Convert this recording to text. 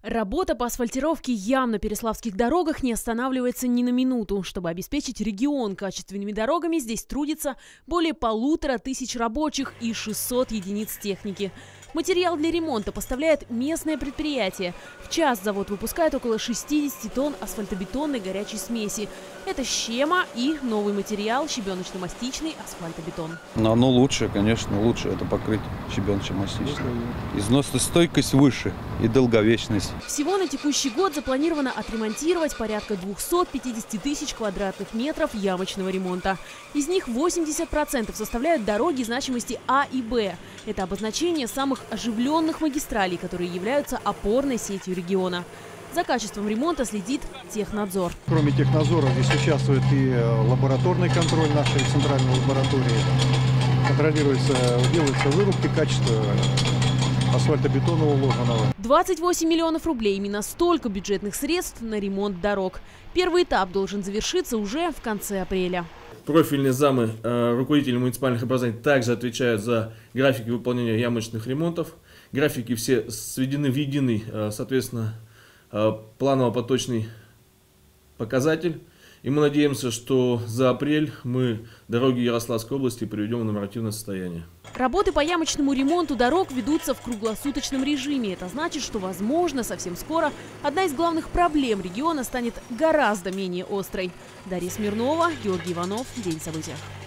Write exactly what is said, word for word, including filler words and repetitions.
Работа по асфальтировке ям на переславских дорогах не останавливается ни на минуту. Чтобы обеспечить регион качественными дорогами, здесь трудится более полутора тысяч рабочих и шестьсот единиц техники. Материал для ремонта поставляет местное предприятие. В час завод выпускает около шестидесяти тонн асфальтобетонной горячей смеси. Это щема и новый материал – щебеночно-мастичный асфальтобетон. Но оно лучше, конечно, лучше это покрыть щебеночно-мастичным. Износостойкость выше и долговечность. Всего на текущий год запланировано отремонтировать порядка двухсот пятидесяти тысяч квадратных метров ямочного ремонта. Из них восемьдесят процентов составляют дороги значимости А и Б. Это обозначение самых оживленных магистралей, которые являются опорной сетью региона. За качеством ремонта следит Технадзор. Кроме Технадзора здесь участвует и лабораторный контроль нашей центральной лаборатории. Контролируется, делаются вырубки качества асфальтобетона уложенного. двадцать восемь миллионов рублей. Именно столько бюджетных средств на ремонт дорог. Первый этап должен завершиться уже в конце апреля. Профильные замы, э, руководители муниципальных образований также отвечают за графики выполнения ямочных ремонтов. Графики все сведены в единый, э, соответственно, э, планово-поточный показатель. И мы надеемся, что за апрель мы дороги Ярославской области приведем в нормативное состояние. Работы по ямочному ремонту дорог ведутся в круглосуточном режиме. Это значит, что, возможно, совсем скоро одна из главных проблем региона станет гораздо менее острой. Дарья Смирнова, Георгий Иванов. День событий.